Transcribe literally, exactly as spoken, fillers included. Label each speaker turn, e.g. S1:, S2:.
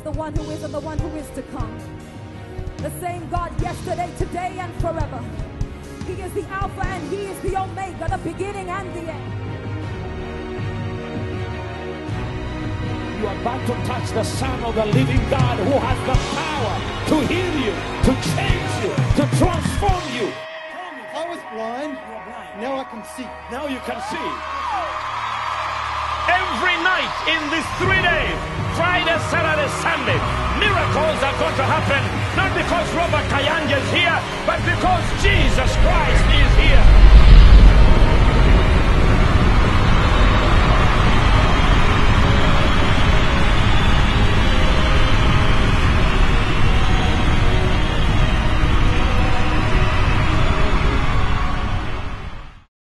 S1: the one who is and the one who is to come. The same God yesterday, today, and forever. He is the Alpha and He is the Omega, the beginning and the end.
S2: You are about to touch the Son of the living God who has the power to heal you, to change you, to transform you.
S3: I was blind. Now I can see.
S2: Now you can see.
S4: Every night in these three days, Friday, Saturday, Sunday, miracles are going to happen. Not because Robert Kayanja is here, but because Jesus Christ is here.